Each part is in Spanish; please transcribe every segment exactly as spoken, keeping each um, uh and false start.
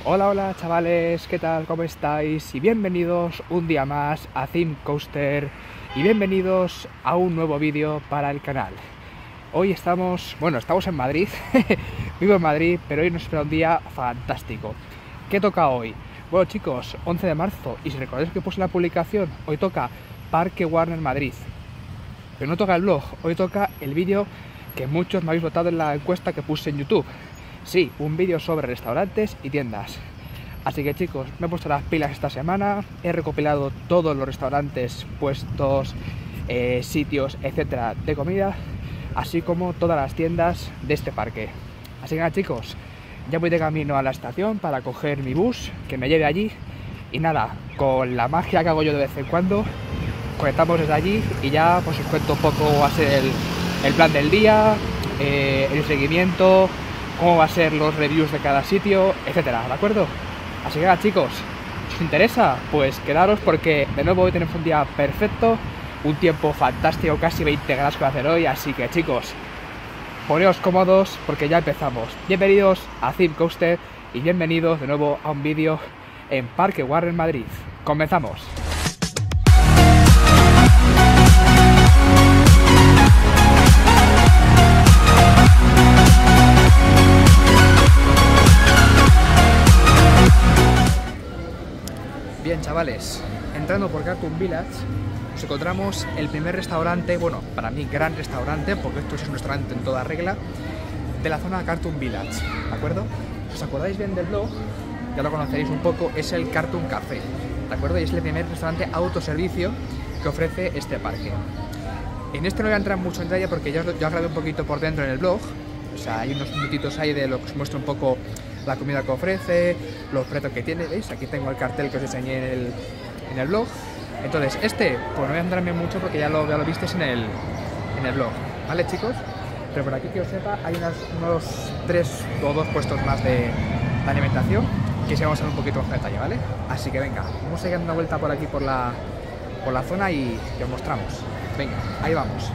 Hola, hola chavales, ¿qué tal? ¿Cómo estáis? Y bienvenidos un día más a Theme Coaster y bienvenidos a un nuevo vídeo para el canal. Hoy estamos, bueno, estamos en Madrid, vivo en Madrid, pero hoy nos espera un día fantástico. ¿Qué toca hoy? Bueno chicos, once de marzo, y si recordáis que puse la publicación, hoy toca Parque Warner Madrid. Pero no toca el vlog, hoy toca el vídeo que muchos me habéis votado en la encuesta que puse en YouTube. Sí, un vídeo sobre restaurantes y tiendas. Así que chicos, me he puesto las pilas esta semana, he recopilado todos los restaurantes, puestos, eh, sitios, etcétera, de comida, así como todas las tiendas de este parque. Así que nada chicos, ya voy de camino a la estación para coger mi bus, que me lleve allí. Y nada, con la magia que hago yo de vez en cuando, conectamos desde allí y ya pues os cuento un poco cómo va a ser el, el plan del día, eh, el seguimiento, cómo va a ser los reviews de cada sitio, etcétera, ¿de acuerdo? Así que nada chicos, si os interesa, pues quedaros porque de nuevo hoy tenemos un día perfecto, un tiempo fantástico, casi veinte grados que va a hacer hoy, así que chicos, poneos cómodos porque ya empezamos. Bienvenidos a Theme Coaster y bienvenidos de nuevo a un vídeo en Parque Warner Madrid. Comenzamos. Bien chavales, entrando por Cartoon Village nos encontramos el primer restaurante, bueno, para mí gran restaurante, porque esto es un restaurante en toda regla, de la zona de Cartoon Village, ¿de acuerdo? Si os acordáis bien del blog, ya lo conoceréis un poco, es el Cartoon Café, ¿de acuerdo? Y es el primer restaurante autoservicio que ofrece este parque. En este no voy a entrar mucho en detalle porque ya os, ya os grabé un poquito por dentro en el blog, o sea, hay unos minutitos ahí de lo que os muestro un poco la comida que ofrece, los precios que tiene, ¿veis? Aquí tengo el cartel que os enseñé en el, en el blog. Entonces, este, pues no voy a entrarme mucho porque ya lo, ya lo visteis en el, en el blog, ¿vale chicos? Pero por aquí que os sepa, hay unas, unos tres o dos puestos más de, de alimentación que sí vamos a ver un poquito más de detalle, ¿vale? Así que venga, vamos a ir dando una vuelta por aquí por la, por la zona y, y os mostramos. Venga, ahí vamos.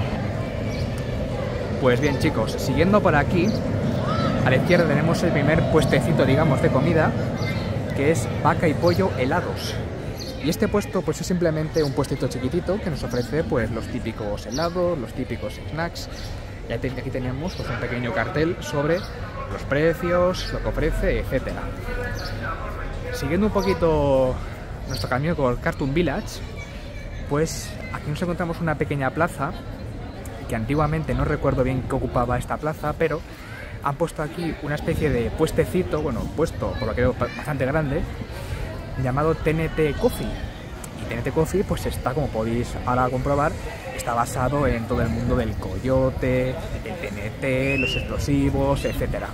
Pues bien chicos, siguiendo por aquí, a la izquierda tenemos el primer puestecito, digamos, de comida, que es Vaca y Pollo Helados. Y este puesto pues es simplemente un puestito chiquitito que nos ofrece pues los típicos helados, los típicos snacks. Y aquí tenemos pues un pequeño cartel sobre los precios, lo que ofrece, etcétera. Siguiendo un poquito nuestro camino por Cartoon Village, pues aquí nos encontramos una pequeña plaza, que antiguamente no recuerdo bien qué ocupaba esta plaza, pero han puesto aquí una especie de puestecito, bueno, puesto por lo que veo bastante grande, llamado T N T Coffee. Y T N T Coffee, pues está, como podéis ahora comprobar, está basado en todo el mundo del coyote, el T N T, los explosivos, etcétera.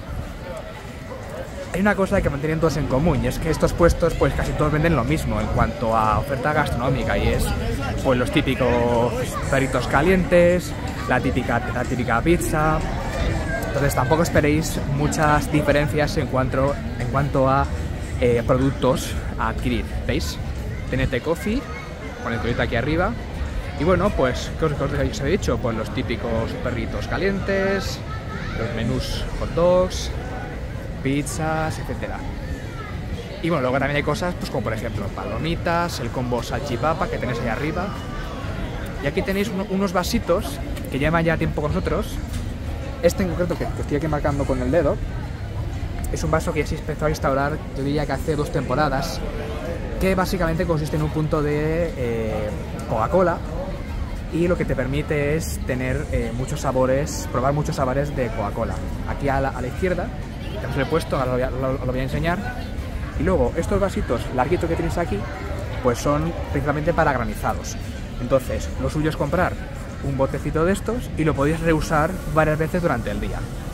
Hay una cosa que mantienen todos en común y es que estos puestos, pues casi todos venden lo mismo en cuanto a oferta gastronómica, y es pues los típicos perritos calientes, la típica, la típica pizza. Entonces tampoco esperéis muchas diferencias en cuanto, en cuanto a eh, productos a adquirir, ¿veis? T N T Coffee, con el coyote aquí arriba. Y bueno, pues, ¿qué os, qué os he dicho? Pues los típicos perritos calientes, los menús hot dogs, pizzas, etcétera. Y bueno, luego también hay cosas, pues como por ejemplo palomitas, el combo salchipapa que tenéis ahí arriba. Y aquí tenéis uno, unos vasitos que llevan ya tiempo con nosotros. Este en concreto, que, que estoy aquí marcando con el dedo, es un vaso que ya se empezó a instaurar, yo diría que hace dos temporadas, que básicamente consiste en un punto de eh, Coca-Cola, y lo que te permite es tener eh, muchos sabores, probar muchos sabores de Coca-Cola. Aquí a la, a la izquierda, ya os lo he puesto, ahora lo voy, a, lo, lo voy a enseñar. Y luego estos vasitos larguitos que tenéis aquí, pues son principalmente para granizados. Entonces, lo suyo es comprar un botecito de estos y lo podéis reusar varias veces durante el día.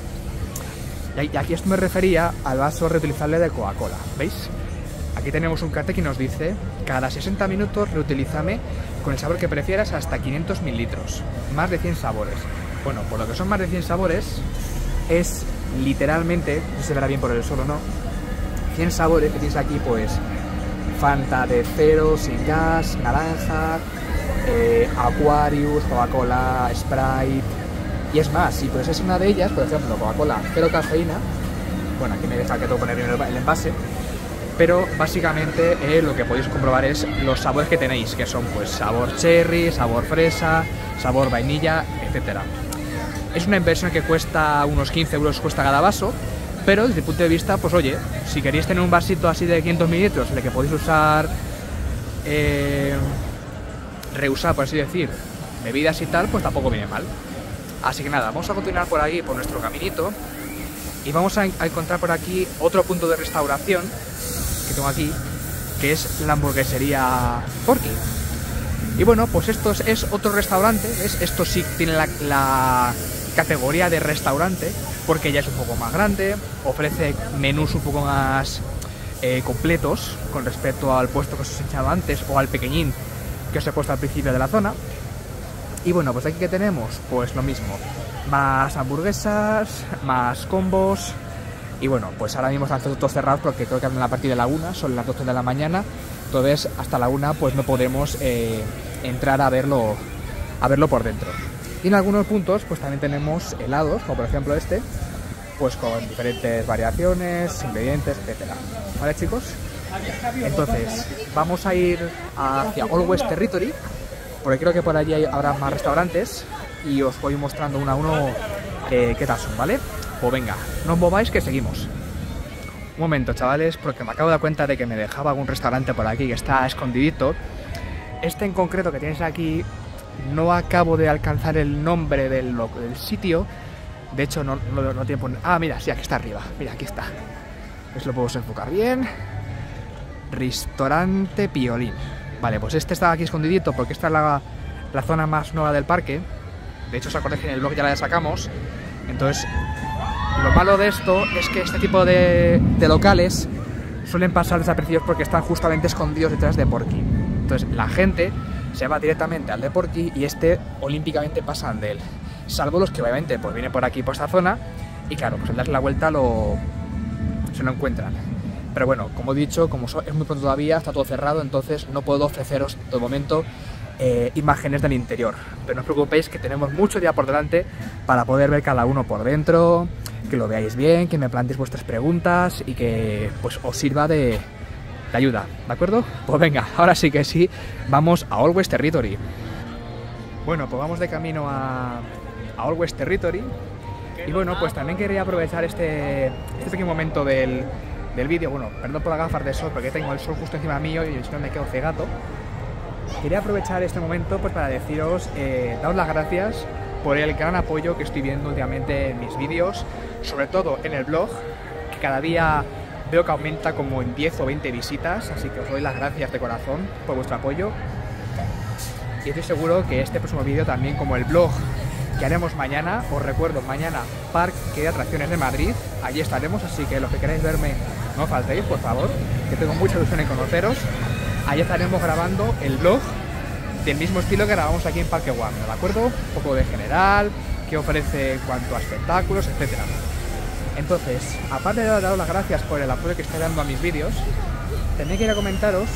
Y aquí esto me refería al vaso reutilizable de Coca-Cola, ¿veis? Aquí tenemos un cartel que nos dice: cada sesenta minutos reutilízame con el sabor que prefieras hasta quinientos mililitros, más de cien sabores. Bueno, por lo que son más de cien sabores, es literalmente, no sé si se verá bien por el sol o no, cien sabores que tienes aquí, pues Fanta de cero, sin gas, naranja, eh, Aquarius, Coca-Cola, Sprite. Y es más, si pues es una de ellas, por ejemplo, Coca-Cola cero cafeína, Bueno, aquí me deja que tengo que poner bien el envase. Pero básicamente eh, lo que podéis comprobar es los sabores que tenéis, que son pues sabor cherry, sabor fresa, sabor vainilla, etcétera. Es una inversión que cuesta unos quince euros cuesta cada vaso, pero desde el punto de vista, pues oye, si queréis tener un vasito así de quinientos mililitros en el que podéis usar, eh, reusar, por así decir, bebidas y tal, pues tampoco viene mal. Así que nada, vamos a continuar por ahí, por nuestro caminito, y vamos a, a encontrar por aquí otro punto de restauración que tengo aquí, que es la hamburguesería Porky. Y bueno, pues esto es, es otro restaurante, ¿ves? Esto sí tiene la, la categoría de restaurante, porque ya es un poco más grande, ofrece menús un poco más eh, completos con respecto al puesto que os he enseñado antes, o al pequeñín que os he puesto al principio de la zona. Y bueno, pues aquí que tenemos, pues lo mismo, más hamburguesas, más combos. Y bueno, pues ahora mismo están todos cerrados porque creo que abren a partir de la una, son las doce de la mañana. Entonces hasta la una pues no podemos eh, entrar a verlo, a verlo por dentro. Y en algunos puntos pues también tenemos helados, como por ejemplo este, pues con diferentes variaciones, ingredientes, etcétera. ¿Vale, chicos? Entonces vamos a ir hacia Old West Territory, porque creo que por allí hay, habrá más restaurantes, y os voy mostrando uno a uno eh, qué tal son, ¿vale? Pues venga, no os mováis que seguimos. Un momento, chavales, porque me acabo de dar cuenta de que me dejaba algún restaurante por aquí que está escondidito. Este en concreto que tienes aquí, no acabo de alcanzar el nombre del, del sitio. De hecho, no, no, no tiene... Ah, mira, sí, aquí está arriba. Mira, aquí está. Pues lo podemos enfocar bien. Restaurante Piolín. Vale, pues este está aquí escondidito porque esta es la, la zona más nueva del parque. De hecho, os acordáis que en el blog ya la sacamos. Entonces, lo malo de esto es que este tipo de, de locales suelen pasar desapercibidos porque están justamente escondidos detrás de Porky. Entonces, la gente se va directamente al de Porky y este olímpicamente pasan de él. Salvo los que obviamente pues vienen por aquí, por esta zona, y claro, pues al darle la vuelta lo, se lo encuentran. Pero bueno, como he dicho, como es muy pronto todavía, está todo cerrado, entonces no puedo ofreceros de momento eh, imágenes del interior. Pero no os preocupéis que tenemos mucho día por delante para poder ver cada uno por dentro, que lo veáis bien, que me planteéis vuestras preguntas y que pues os sirva de, de ayuda, ¿de acuerdo? Pues venga, ahora sí que sí, vamos a Old West Territory. Bueno, pues vamos de camino a, a Old West Territory. Y bueno, pues también quería aprovechar este, este pequeño momento del... del vídeo, bueno, perdón por las gafas de sol porque tengo el sol justo encima mío y si no me quedo cegato. Quería aprovechar este momento pues para deciros, eh, daros las gracias por el gran apoyo que estoy viendo últimamente en mis vídeos, sobre todo en el blog, que cada día veo que aumenta como en diez o veinte visitas, así que os doy las gracias de corazón por vuestro apoyo. Y estoy seguro que este próximo vídeo también, como el blog que haremos mañana, os recuerdo, mañana Parque de Atracciones de Madrid, allí estaremos, así que los que queráis verme no faltéis, por favor, que tengo mucha ilusión en conoceros. Allí estaremos grabando el vlog del mismo estilo que grabamos aquí en Parque Warner, ¿de acuerdo? Un poco de general, qué ofrece en cuanto a espectáculos, etcétera. Entonces, aparte de daros las gracias por el apoyo que estáis dando a mis vídeos, también quería comentaros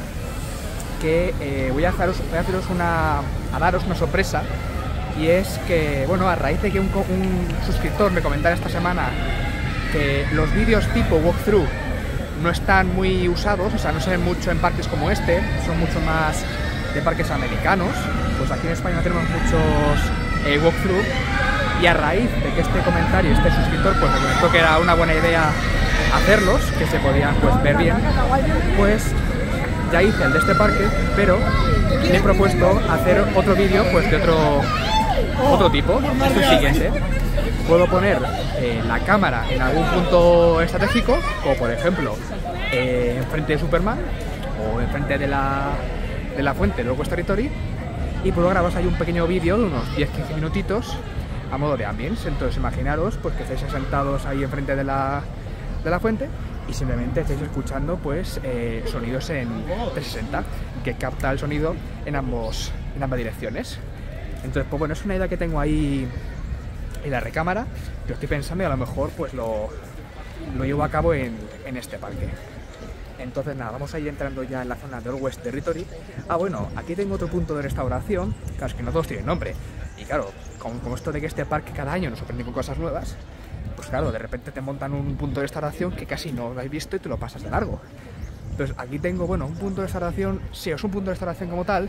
que eh, voy a haceros, voy a haceros una, a daros una sorpresa. Y es que, bueno, a raíz de que un, un suscriptor me comentara esta semana que los vídeos tipo walkthrough no están muy usados, o sea, no se ven mucho en parques como este, son mucho más de parques americanos, pues aquí en España no tenemos muchos eh, walkthrough, y a raíz de que este comentario, este suscriptor, pues me comentó que era una buena idea hacerlos, que se podían pues ver bien, pues ya hice el de este parque, pero me he propuesto hacer otro vídeo pues de otro... otro tipo, es el siguiente. Puedo poner eh, la cámara en algún punto estratégico, como por ejemplo eh, enfrente de Superman o enfrente de la, de la fuente de Old West Territory, y puedo grabaros ahí un pequeño vídeo de unos diez a quince minutitos a modo de ambience. Entonces imaginaros pues que estáis sentados ahí enfrente de la, de la fuente y simplemente estáis escuchando pues eh, sonidos en trescientos sesenta que capta el sonido en, ambos, en ambas direcciones. Entonces, pues bueno, es una idea que tengo ahí en la recámara, que estoy pensando y a lo mejor pues lo, lo llevo a cabo en, en este parque. Entonces nada, vamos a ir entrando ya en la zona de Old West Territory. Ah, bueno, aquí tengo otro punto de restauración, claro, es que no todos tienen nombre. Y claro, como, como esto de que este parque cada año nos sorprende con cosas nuevas, pues claro, de repente te montan un punto de restauración que casi no lo habéis visto y te lo pasas de largo. Entonces aquí tengo, bueno, un punto de restauración, sí, es un punto de restauración como tal,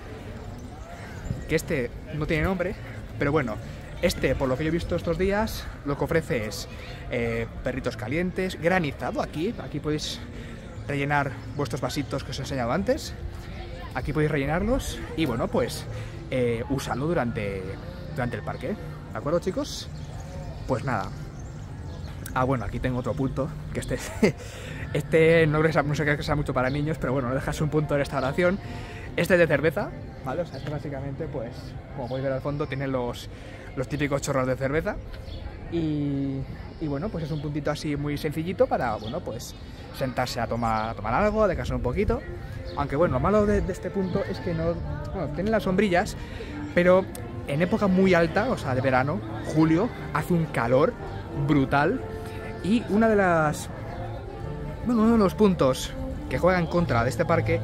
que este no tiene nombre, pero bueno, este, por lo que yo he visto estos días, lo que ofrece es eh, perritos calientes, granizado aquí, aquí podéis rellenar vuestros vasitos que os he enseñado antes, aquí podéis rellenarlos y bueno, pues eh, usarlo durante, durante el parque, ¿de acuerdo, chicos? Pues nada. Ah, bueno, aquí tengo otro punto, que este, este no, no sé que sea mucho para niños, pero bueno, no dejas un punto de restauración. Este es de cerveza, ¿vale? O sea, este básicamente, pues, como podéis ver al fondo, tiene los, los típicos chorros de cerveza. Y, y bueno, pues es un puntito así muy sencillito para, bueno, pues sentarse a tomar, a tomar algo, a descansar un poquito. Aunque bueno, lo malo de, de este punto es que no, bueno, tiene las sombrillas, pero en época muy alta, o sea, de verano, julio, hace un calor brutal. Y una de las, bueno, uno de los puntos que juega en contra de este parque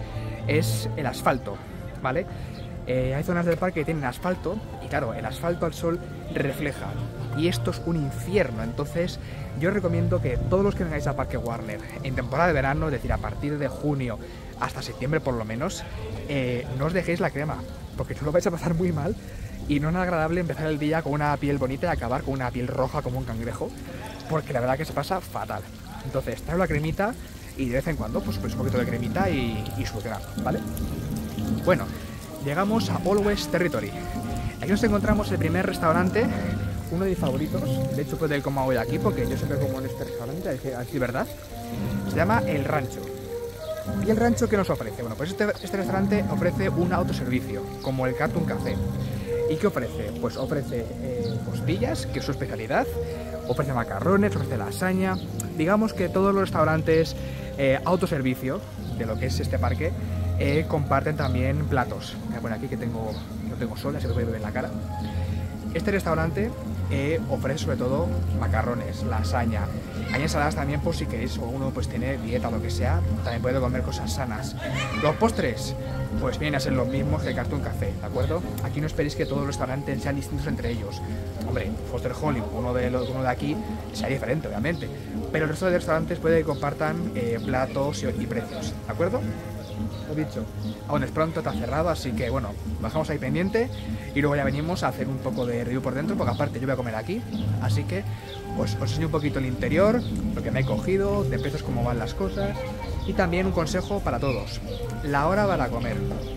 es el asfalto, ¿vale? Eh, hay zonas del parque que tienen asfalto y claro, el asfalto al sol refleja y esto es un infierno. Entonces yo os recomiendo que todos los que vengáis a Parque Warner en temporada de verano, es decir, a partir de junio hasta septiembre por lo menos, eh, no os dejéis la crema, porque no lo vais a pasar muy mal y no es nada agradable empezar el día con una piel bonita y acabar con una piel roja como un cangrejo, porque la verdad que se pasa fatal. Entonces trae la cremita y de vez en cuando pues, pues un poquito de cremita y, y solucionar, ¿vale? Bueno, llegamos a Always Territory. Aquí nos encontramos el primer restaurante, uno de mis favoritos. De hecho, puede ir como hoy aquí, porque yo siempre como en este restaurante, a decir verdad. Se llama El Rancho. ¿Y el rancho qué nos ofrece? Bueno, pues este, este restaurante ofrece un autoservicio, como el Cartoon Café. ¿Y qué ofrece? Pues ofrece eh, costillas, que es su especialidad, ofrece macarrones, ofrece lasaña. Digamos que todos los restaurantes eh, autoservicio de lo que es este parque eh, comparten también platos. Voy a poner aquí que tengo, no tengo sol, así que voy a ver en la cara. Este restaurante eh, ofrece sobre todo macarrones, lasaña. Hay ensaladas también por si queréis o uno pues tiene dieta o lo que sea, también puede comer cosas sanas. Los postres, pues vienen a ser los mismos que el Cartoon Café, ¿de acuerdo? Aquí no esperéis que todos los restaurantes sean distintos entre ellos. Hombre, Foster Hollywood, uno de, los, uno de aquí, sea diferente, obviamente. Pero el resto de restaurantes puede que compartan eh, platos y, y precios, ¿de acuerdo? Lo dicho, aún es pronto, está cerrado, así que bueno, bajamos ahí pendiente y luego ya venimos a hacer un poco de review por dentro, porque aparte yo voy a comer aquí, así que pues os enseño un poquito el interior, lo que me he cogido, de precios, cómo van las cosas y también un consejo para todos, la hora para comer.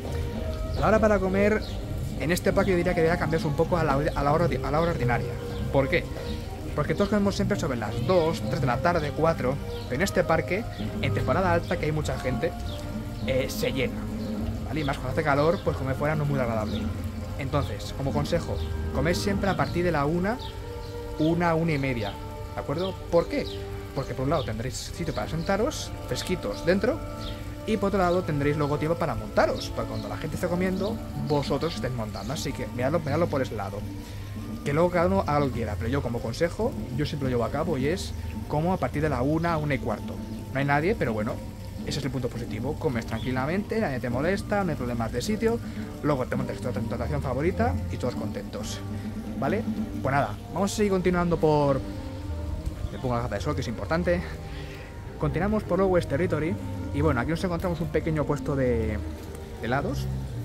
La hora para comer en este parque yo diría que debería cambiarse un poco a la, a la, hora, a la hora ordinaria. ¿Por qué? Porque todos comemos siempre sobre las dos, tres de la tarde, cuatro, pero en este parque, en temporada alta, que hay mucha gente, Eh, se llena, ¿vale? Y más cuando hace calor, pues comer fuera no es muy agradable. Entonces, como consejo, comed siempre a partir de la una, una, una y media, ¿de acuerdo? ¿Por qué? Porque por un lado tendréis sitio para sentaros, fresquitos dentro, y por otro lado tendréis luego tiempo para montaros, para cuando la gente esté comiendo, vosotros estéis montando. Así que miradlo, miradlo por ese lado. Que luego cada uno haga lo que quiera, pero yo como consejo, yo siempre lo llevo a cabo y es como a partir de la una, una y cuarto. No hay nadie, pero bueno, ese es el punto positivo. Comes tranquilamente, nadie te molesta, no hay problemas de sitio, luego te montas tu tentación favorita y todos contentos, ¿vale? Pues nada, vamos a seguir continuando por... Me pongo la gafa de sol, que es importante. Continuamos por Always Territory y bueno, aquí nos encontramos un pequeño puesto de, de helados,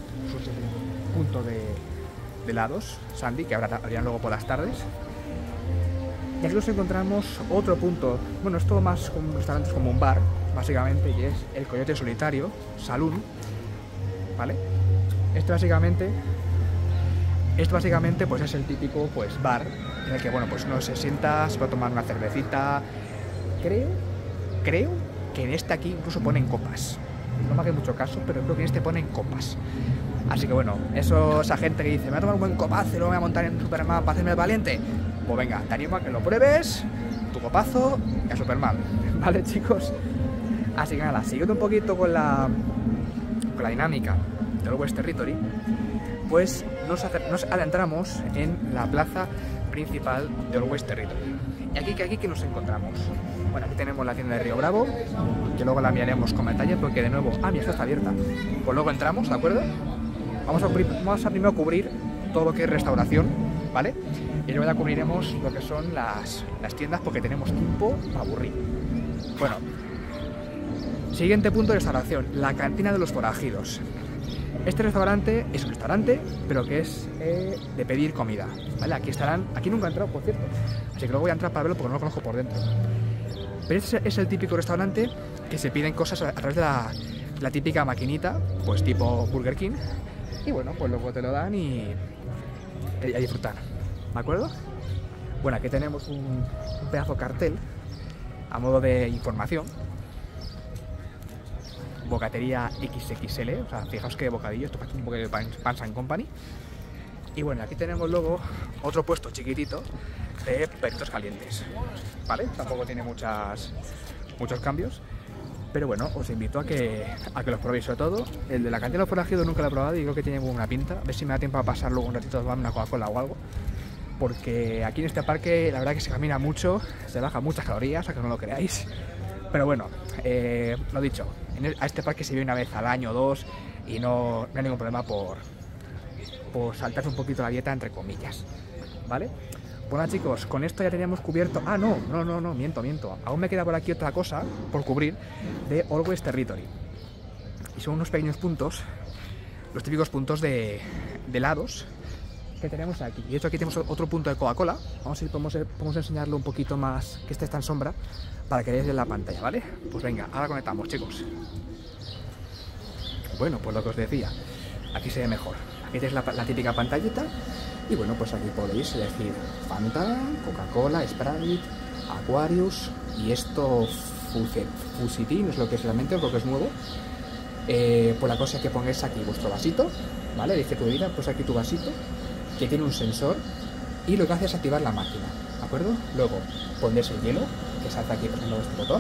un punto de, de helados, Sandy, que abrirán luego por las tardes. Y aquí nos encontramos otro punto, bueno, es todo más como un restaurante, es como un bar, básicamente, y es el Coyote Solitario Saloon, ¿vale? Este básicamente, este básicamente pues es el típico pues bar en el que, bueno, pues uno se sienta, se puede tomar una cervecita. Creo, creo que en este aquí incluso ponen copas. No me haga mucho caso, pero creo que en este ponen copas. Así que bueno, eso, esa gente que dice, me voy a tomar un buen copazo y luego me voy a montar en Superman para hacerme el valiente. Pues venga, te animo a que lo pruebes, tu copazo y a Superman, ¿vale, chicos? Así que nada, siguiendo un poquito con la, con la dinámica de Always Territory, pues nos, nos adentramos en la plaza principal de Always Territory. Y aquí, aquí que nos encontramos. Bueno, aquí tenemos la tienda de Río Bravo, que luego la miraremos con detalle porque de nuevo, ah, mira, esta está abierta. Pues luego entramos, ¿de acuerdo? Vamos a, vamos a primero cubrir todo lo que es restauración, ¿vale? Y luego ya cubriremos lo que son las, las tiendas porque tenemos tiempo para aburrir. Bueno, siguiente punto de restauración, la cantina de los forajidos. Este restaurante es un restaurante, pero que es eh, de pedir comida, ¿vale? Aquí estarán, aquí nunca he entrado, por cierto, así que luego voy a entrar para verlo porque no lo conozco por dentro. Pero este es el típico restaurante que se piden cosas a, a través de la, la típica maquinita, pues tipo Burger King, y bueno, pues luego te lo dan y, y a disfrutar, ¿de acuerdo? Bueno, aquí tenemos un, un pedazo cartel a modo de información. Bocatería equis equis ele, o sea, fijaos que bocadillo, esto parece un poco de Pans and Company. Y bueno, aquí tenemos luego otro puesto chiquitito de perritos calientes, ¿vale? Tampoco tiene muchas, muchos cambios, pero bueno, os invito a que, a que los probéis. Sobre todo, el de la cantina de los forajidos nunca lo he probado y creo que tiene buena pinta. A ver si me da tiempo a pasar luego un ratito a tomarme una Coca-Cola o algo, porque aquí en este parque la verdad que se camina mucho, se baja muchas calorías, a que no lo creáis. Pero bueno, eh, lo dicho, en el, a este parque se viene una vez al año o dos y no, no hay ningún problema por, por saltarse un poquito la dieta, entre comillas, ¿vale? Bueno chicos, con esto ya teníamos cubierto... Ah, no, no, no, no, miento, miento. Aún me queda por aquí otra cosa por cubrir de Always Territory. Y son unos pequeños puntos, los típicos puntos de, de helados que tenemos aquí. Y de hecho aquí tenemos otro punto de Coca-Cola. Vamos a ir, podemos, podemos enseñarlo un poquito más, que este está en sombra, para que veáis en la pantalla, ¿vale? Pues venga, ahora conectamos, chicos. Bueno, pues lo que os decía, aquí se ve mejor. Aquí tenéis la, la típica pantallita. Y bueno, pues aquí podéis elegir Fanta, Coca-Cola, Sprite, Aquarius y esto Fusitin, es lo que es realmente, lo que es nuevo. Eh, pues la cosa es que pongáis aquí vuestro vasito, ¿vale? Dice tu bebida, pues aquí tu vasito, que tiene un sensor y lo que hace es activar la máquina, ¿de acuerdo? Luego pondréis el hielo, que se hace aquí presionando este botón,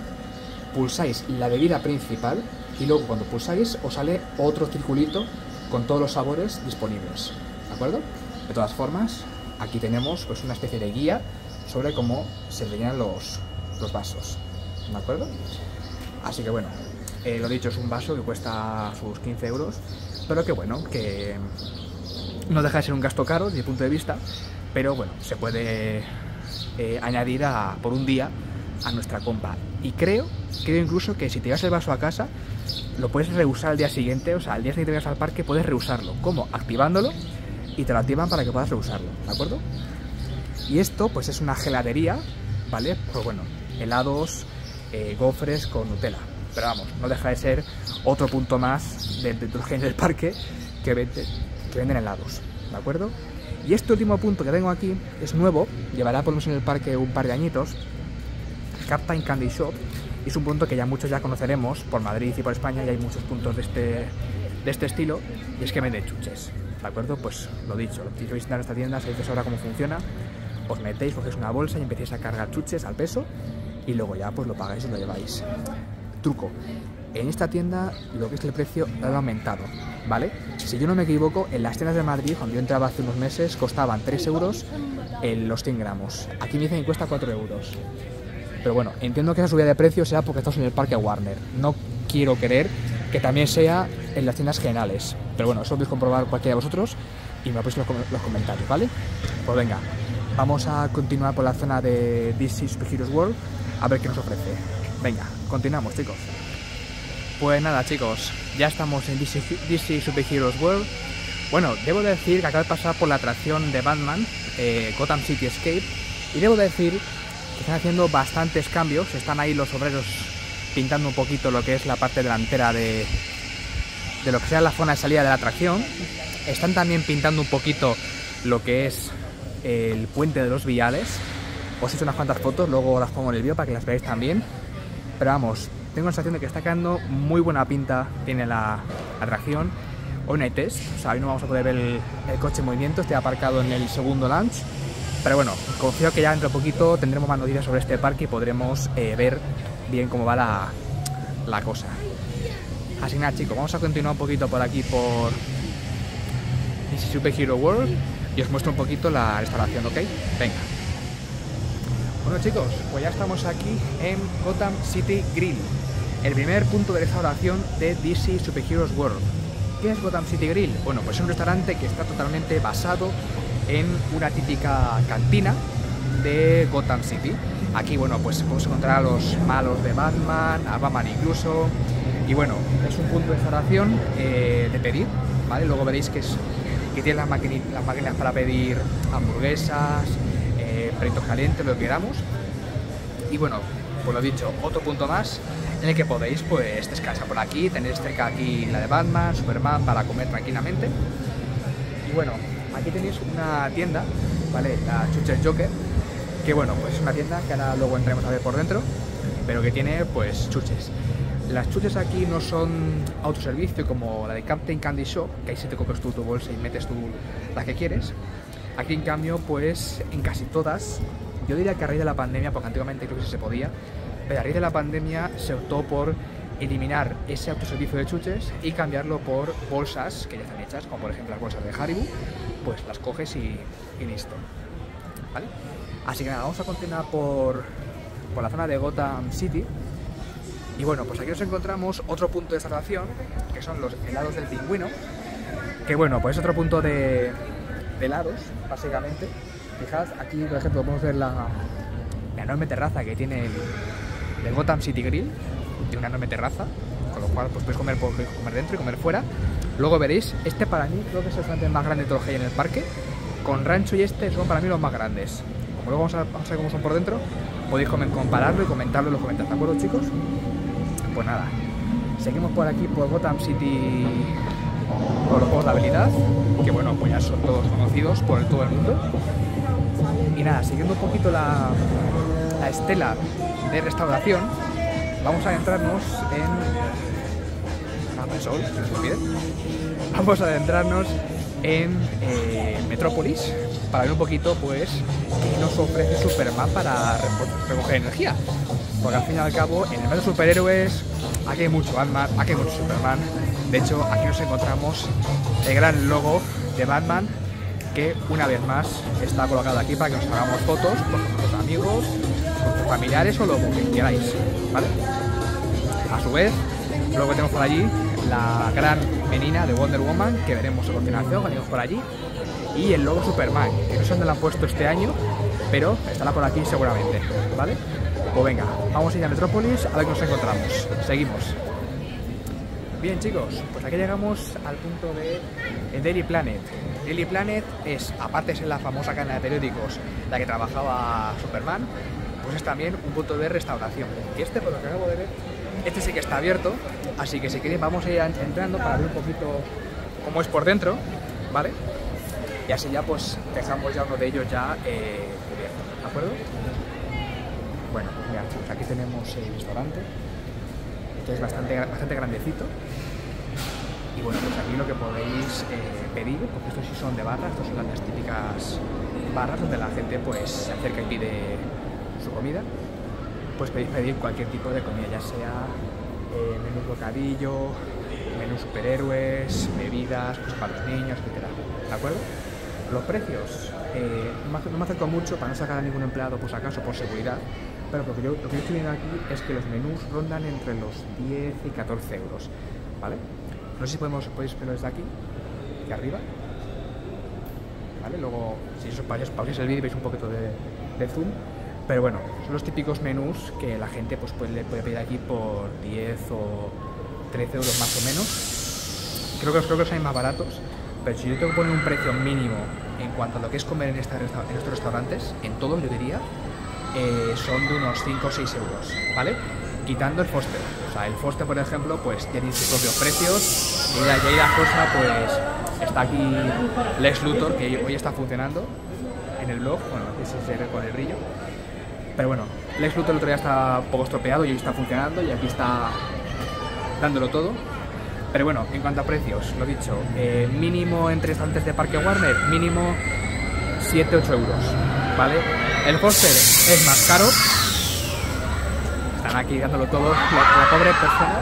pulsáis la bebida principal y luego cuando pulsáis os sale otro circulito con todos los sabores disponibles, ¿de acuerdo? De todas formas, aquí tenemos pues una especie de guía sobre cómo se rellenan los, los vasos, ¿de acuerdo? Así que bueno, eh, lo dicho, es un vaso que cuesta sus quince euros, pero que bueno, que no deja de ser un gasto caro desde mi punto de vista, pero bueno, se puede eh, añadir a, por un día a nuestra compra. Y creo, creo incluso que si te llevas el vaso a casa, lo puedes reusar al día siguiente, o sea, al día siguiente que vas al parque puedes reusarlo. ¿Cómo? Activándolo y te lo activan para que puedas reusarlo, ¿de acuerdo? Y esto pues es una geladería, ¿vale? Pues bueno, helados, eh, gofres con Nutella. Pero vamos, no deja de ser otro punto más de, de, de, del parque que, vende, que venden helados, ¿de acuerdo? Y este último punto que tengo aquí es nuevo, llevará por lo menos en el parque un par de añitos, Captain Candy Shop, y es un punto que ya muchos ya conoceremos por Madrid y por España, y hay muchos puntos de este, de este estilo, y es que venden chuches, ¿de acuerdo? Pues lo dicho, si queréis visitar esta tienda, sabéis ahora cómo funciona, os metéis, cogéis una bolsa y empecéis a cargar chuches al peso, y luego ya pues lo pagáis y lo lleváis. Truco, en esta tienda lo que es el precio lo ha aumentado, ¿vale? Si yo no me equivoco, en las tiendas de Madrid, cuando yo entraba hace unos meses, costaban tres euros en los cien gramos. Aquí me dicen que cuesta cuatro euros. Pero bueno, entiendo que esa subida de precio sea porque estamos en el parque Warner. No quiero creer que también sea en las tiendas generales. Pero bueno, eso lo podéis comprobar cualquiera de vosotros y me lo ponéis en los comentarios, ¿vale? Pues venga, vamos a continuar por la zona de D C Super Heroes World a ver qué nos ofrece. Venga, continuamos, chicos. Pues nada, chicos, ya estamos en D C Super Heroes World. Bueno, debo decir que acabo de pasar por la atracción de Batman, eh, Gotham City Escape, y debo decir que están haciendo bastantes cambios. Están ahí los obreros pintando un poquito lo que es la parte delantera de, de lo que sea la zona de salida de la atracción. Están también pintando un poquito lo que es el puente de los viales. Os he hecho unas cuantas fotos, luego las pongo en el vídeo para que las veáis también. Pero vamos, tengo la sensación de que está quedando muy buena pinta, tiene la atracción. Hoy no hay test, o sea, hoy no vamos a poder ver el, el coche en movimiento, estoy aparcado en el segundo launch. Pero bueno, confío que ya dentro de poquito tendremos más noticias sobre este parque y podremos eh, ver bien cómo va la, la cosa. Así nada, chicos, vamos a continuar un poquito por aquí por D C Super Hero World y os muestro un poquito la restauración, ¿ok? Venga. Bueno chicos, pues ya estamos aquí en Gotham City Grill, el primer punto de restauración de D C Super Heroes World. ¿Qué es Gotham City Grill? Bueno, pues es un restaurante que está totalmente basado en una típica cantina de Gotham City. Aquí, bueno, pues podemos encontrar a los malos de Batman, a Batman incluso. Y bueno, es un punto de instalación eh, de pedir, ¿vale? Luego veréis que, es, que tiene las, maquini, las máquinas para pedir hamburguesas, eh, perritos calientes, lo que queramos. Y bueno, pues lo dicho, otro punto más en el que podéis pues descansar por aquí. Tenéis cerca aquí la de Batman, Superman para comer tranquilamente. Y bueno, aquí tenéis una tienda, ¿vale? La Chuches Joker, que bueno, pues es una tienda que ahora luego entraremos a ver por dentro, pero que tiene pues chuches. Las chuches aquí no son autoservicio como la de Captain Candy Shop, que ahí sí te compras tú tu bolsa y metes tú la que quieres. Aquí en cambio, pues en casi todas, yo diría que a raíz de la pandemia, porque antiguamente creo que sí se podía, pero a raíz de la pandemia se optó por eliminar ese autoservicio de chuches y cambiarlo por bolsas que ya están hechas, como por ejemplo las bolsas de Haribo, pues las coges y, y listo, ¿vale? Así que nada, vamos a continuar por, por la zona de Gotham City. Y bueno, pues aquí nos encontramos otro punto de instalación, que son los helados del pingüino, que bueno, pues es otro punto de, de helados, básicamente. Fijad, aquí por ejemplo podemos ver la, la enorme terraza que tiene el, el Gotham City Grill, tiene una enorme terraza, con lo cual pues puedes comer, puedes comer dentro y comer fuera. Luego veréis, este para mí creo que es el restaurante más grande de todo lo que hay en el parque, con Rancho y este son para mí los más grandes. Como luego vamos a, vamos a ver cómo son por dentro, podéis compararlo y comentarlo en los comentarios, ¿de acuerdo, chicos? Pues nada, seguimos por aquí por Gotham City con los juegos de habilidad, que bueno, pues ya son todos conocidos por todo el mundo. Y nada, siguiendo un poquito la, la estela de restauración, vamos a adentrarnos en... Ah, sol, que se olvide. Vamos a adentrarnos en eh, Metrópolis para ver un poquito, pues, qué nos ofrece Superman para recoger energía. Porque al fin y al cabo, en el medio de superhéroes, aquí hay mucho Batman, aquí hay mucho Superman. De hecho, aquí nos encontramos el gran logo de Batman, que una vez más está colocado aquí para que nos hagamos fotos con nuestros amigos, con nuestros familiares o lo que queráis, ¿vale? A su vez, luego tenemos por allí la gran menina de Wonder Woman, que veremos a continuación, venimos por allí, y el logo Superman, que no sé dónde lo han puesto este año, pero estará por aquí seguramente, ¿vale? Pues venga, vamos a ir a Metrópolis a ver qué nos encontramos. Seguimos. Bien, chicos, pues aquí llegamos al punto de el Daily Planet. Daily Planet es, aparte de ser la famosa cadena de periódicos en la que trabajaba Superman, pues es también un punto de restauración. Y este, por lo que acabo de ver, este sí que está abierto, así que si queréis vamos a ir entrando para ver un poquito cómo es por dentro, ¿vale? Y así ya pues dejamos ya uno de ellos ya eh, cubierto, ¿de acuerdo? Bueno, pues mira, chicos, aquí tenemos el restaurante, que es bastante, bastante grandecito. Y bueno, pues aquí lo que podéis eh, pedir, porque estos sí son de barras, estos son las típicas barras donde la gente pues se acerca y pide su comida. Pues podéis pedir cualquier tipo de comida, ya sea eh, menú bocadillo, menú superhéroes, bebidas, cosas para los niños, etcétera. ¿De acuerdo? Los precios, eh, no me acerco mucho para no sacar a ningún empleado por si acaso, por seguridad. Pero lo que, yo, lo que yo estoy viendo aquí es que los menús rondan entre los diez y catorce euros, ¿vale? No sé si podemos, podéis verlo desde aquí, aquí arriba, ¿vale? Luego, si os pausáis el vídeo veis un poquito de, de zoom, pero bueno, son los típicos menús que la gente pues, puede, puede pedir aquí por diez o trece euros más o menos. Creo que, creo que los hay más baratos, pero si yo tengo que poner un precio mínimo en cuanto a lo que es comer en, esta, en estos restaurantes, en todos yo diría, Eh, son de unos cinco o seis euros, ¿vale? Quitando el Foster. O sea, el Foster, por ejemplo, pues tiene sus propios precios. Y ahí la cosa, pues está aquí Lex Luthor, que hoy está funcionando en el blog. Bueno, no sé si se ve con el brillo. Pero bueno, Lex Luthor el otro día está un poco estropeado y hoy está funcionando y aquí está dándolo todo. Pero bueno, en cuanto a precios, lo dicho, eh, mínimo entre estantes de Parque Warner, mínimo siete a ocho euros, ¿vale? El Foster es más caro. Están aquí dándolo todo la, la pobre persona.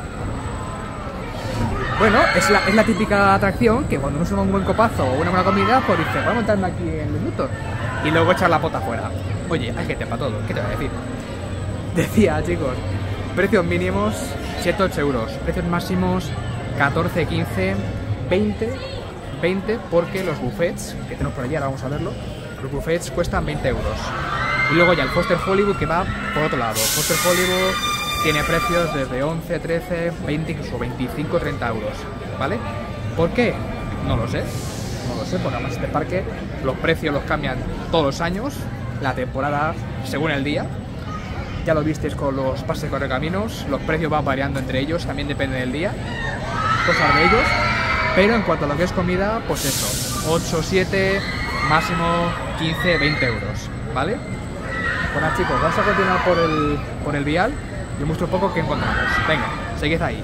Bueno, es la, es la típica atracción que cuando uno se toma un buen copazo o una buena comida, pues dice, voy a montarme aquí en el Luthor y luego echar la pota afuera. Oye, hay gente para todo, ¿qué te voy a decir? Decía, chicos, precios mínimos siete a ocho euros, precios máximos catorce, quince, veinte veinte porque los buffets, que tenemos por allí, ahora vamos a verlo, los buffets cuestan veinte euros. Y luego ya el Foster Hollywood, que va por otro lado. Foster Hollywood tiene precios desde once, trece, veinte, incluso veinticinco, treinta euros, ¿vale? ¿Por qué? No lo sé. No lo sé, porque además este parque los precios los cambian todos los años, la temporada según el día. Ya lo visteis con los pases de correcaminos, los precios van variando entre ellos, también depende del día, cosas de ellos. Pero en cuanto a lo que es comida, pues eso, ocho, siete, máximo quince, veinte euros, ¿vale? Bueno chicos, vamos a continuar por el, por el vial y os muestro un poco qué encontramos. Venga, seguid ahí.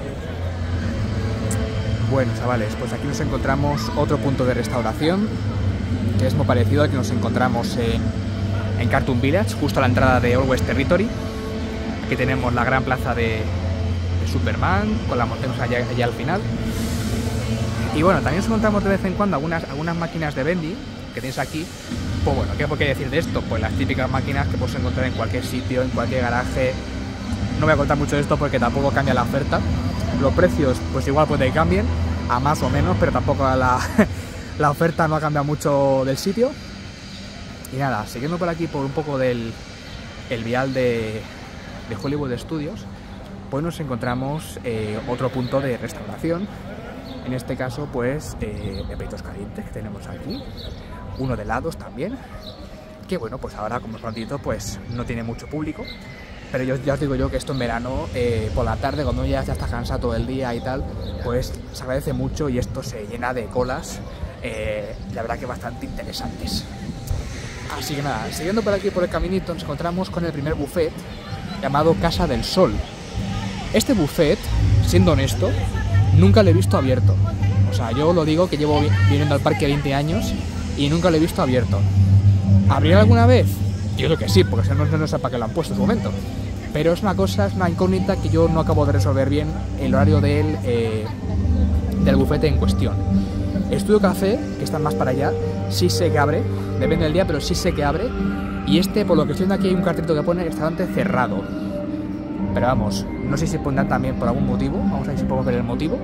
Bueno chavales, pues aquí nos encontramos otro punto de restauración que es muy parecido al que nos encontramos en, en Cartoon Village, justo a la entrada de All West Territory. Aquí tenemos la gran plaza de, de Superman, con la montaña allá, allá al final. Y bueno, también nos encontramos de vez en cuando algunas, algunas máquinas de vending que tenéis aquí. Pues bueno, ¿qué, ¿qué decir de esto? Pues las típicas máquinas que puedes encontrar en cualquier sitio, en cualquier garaje. No voy a contar mucho de esto porque tampoco cambia la oferta. Los precios, pues igual puede que cambien, a más o menos, pero tampoco la, la oferta no ha cambiado mucho del sitio. Y nada, siguiendo por aquí por un poco del el vial de, de Hollywood Studios, pues nos encontramos eh, otro punto de restauración. En este caso, pues, eh, de peitos calientes que tenemos aquí. Uno de helados también. Que bueno, pues ahora, como os han dicho, pues no tiene mucho público. Pero yo ya os digo yo que esto en verano, eh, por la tarde, cuando ya, ya estás cansado todo el día y tal, pues se agradece mucho y esto se llena de colas, eh, la verdad que bastante interesantes. Así que nada, siguiendo por aquí por el caminito, nos encontramos con el primer buffet llamado Casa del Sol. Este buffet, siendo honesto, nunca lo he visto abierto. O sea, yo lo digo que llevo viniendo al parque veinte años y nunca lo he visto abierto. ¿Abrirá alguna vez? Yo creo que sí, porque si no, no sé para qué lo han puesto en su momento. Pero es una cosa, es una incógnita que yo no acabo de resolver bien el horario del, eh, del bufete en cuestión. Estudio Café, que está más para allá, sí sé que abre, depende del día, pero sí sé que abre. Y este, por lo que estoy viendo aquí, hay un cartelito que pone restaurante cerrado. Pero vamos, no sé si pondrán también por algún motivo. Vamos a ver si podemos ver el motivo.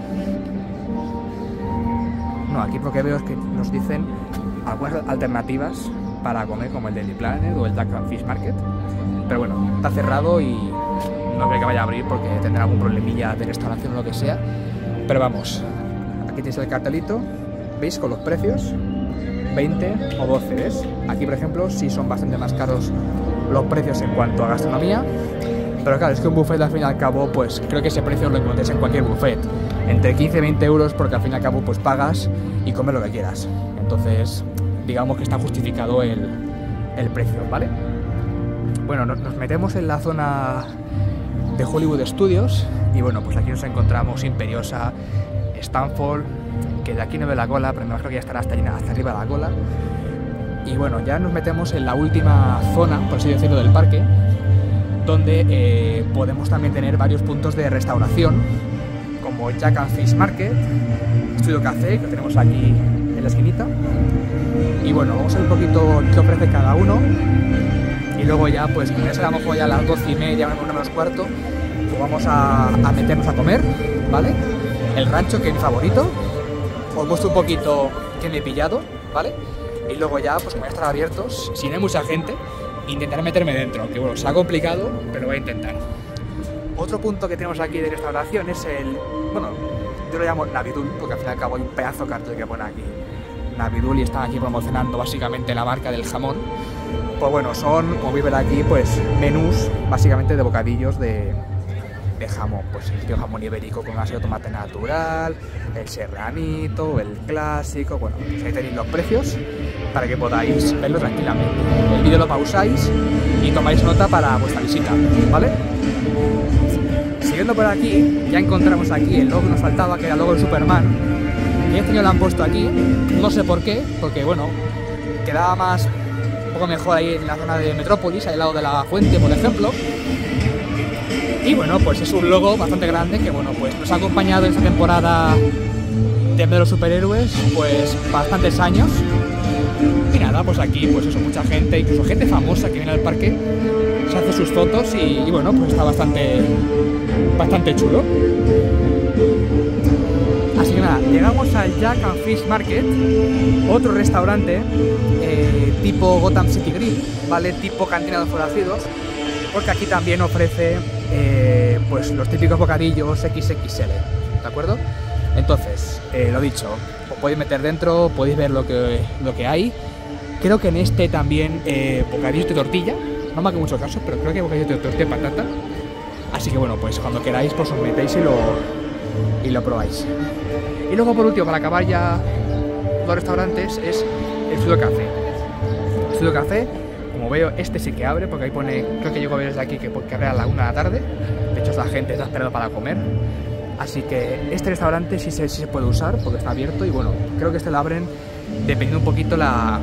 No, aquí lo que veo es que nos dicen algunas alternativas para comer, como el Daily Planet o el Duck and Fish Market. Pero bueno, está cerrado y no creo que vaya a abrir porque tendrá algún problemilla de restauración o lo que sea. Pero vamos, aquí tenéis el cartelito, ¿veis? Con los precios, veinte o doce, ¿ves? Aquí, por ejemplo, sí son bastante más caros los precios en cuanto a gastronomía. Pero claro, es que un buffet al fin y al cabo, pues creo que ese precio lo encontréis en cualquier buffet. Entre quince y veinte euros porque al fin y al cabo pues pagas y comes lo que quieras. Entonces, digamos que está justificado el, el precio, ¿vale? Bueno, nos, nos metemos en la zona de Hollywood Studios y bueno, pues aquí nos encontramos Imperiosa, Stanford, que de aquí no ve la cola, pero me imagino que ya estará hasta, hasta arriba la cola. Y bueno, ya nos metemos en la última zona, por así decirlo, del parque, donde eh, podemos también tener varios puntos de restauración, como Jack and Fish Market, Estudio Café, que tenemos aquí en la esquinita. Y bueno, vamos a ver un poquito qué ofrece cada uno. Y luego ya, pues, como ya será a lo mejor ya a las doce y media, una menos cuarto, pues vamos a, a meternos a comer, ¿vale? El rancho, que es mi favorito. Os muestro un poquito que me he pillado, ¿vale? Y luego ya, pues como ya estarán abiertos, si no hay mucha gente, intentaré meterme dentro, que bueno, será complicado, pero voy a intentar. Otro punto que tenemos aquí de restauración es el, bueno, yo lo llamo Navidul, porque al fin y al cabo hay un pedazo de cartel que pone aquí Navidul y están aquí promocionando básicamente la marca del jamón. Pues bueno, son, como veis aquí, pues menús básicamente de bocadillos de, de jamón. Pues el tío jamón ibérico con aseo de tomate natural, el serranito, el clásico. Bueno, pues ahí tenéis los precios para que podáis verlo tranquilamente. El vídeo lo pausáis y tomáis nota para vuestra visita, ¿vale? Siguiendo por aquí, ya encontramos aquí el logo que nos faltaba, que era el logo de Superman. Y este año lo han puesto aquí, no sé por qué, porque bueno, quedaba más, un poco mejor ahí en la zona de Metrópolis, al lado de la fuente, por ejemplo. Y bueno, pues es un logo bastante grande que bueno, pues nos ha acompañado en esta temporada de los superhéroes, pues bastantes años. Y nada, pues aquí, pues eso, mucha gente, incluso gente famosa que viene al parque, se hace sus fotos y, y bueno, pues está bastante, bastante chulo. Así que nada, nada, llegamos al Jack and Fish Market, otro restaurante eh, tipo Gotham City Grill, ¿vale? Tipo cantina de forajidos, porque aquí también ofrece eh, pues los típicos bocadillos equis equis ele, ¿de acuerdo? Entonces, eh, lo dicho, os podéis meter dentro, podéis ver lo que, lo que hay. Creo que en este también eh, bocadillos de tortilla, no me hago mucho caso, pero creo que hay bocadillos de tortilla de patata. Así que bueno, pues cuando queráis, pues os metéis y lo, y lo probáis. Y luego por último, para acabar ya los restaurantes, es el Estudio Café. El Estudio Café, como veo, este sí que abre, porque ahí pone, creo que llego a ver desde aquí que, que abre a la una de la tarde. De hecho, la gente está esperando para comer. Así que este restaurante sí se, sí se puede usar porque está abierto y bueno, creo que este lo abren dependiendo un poquito la,